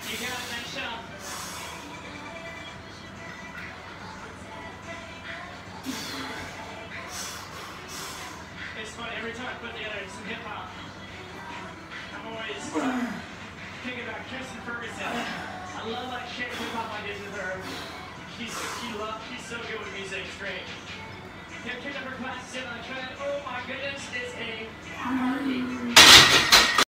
You got it, nice job. It's fun every time I put together some hip hop. I'm always thinking about Kirsten Ferguson. I love that shit hip hop I did with her. She's so good with music. It's great. Can't pick up her classes in on the tread. Oh my goodness, it's a party.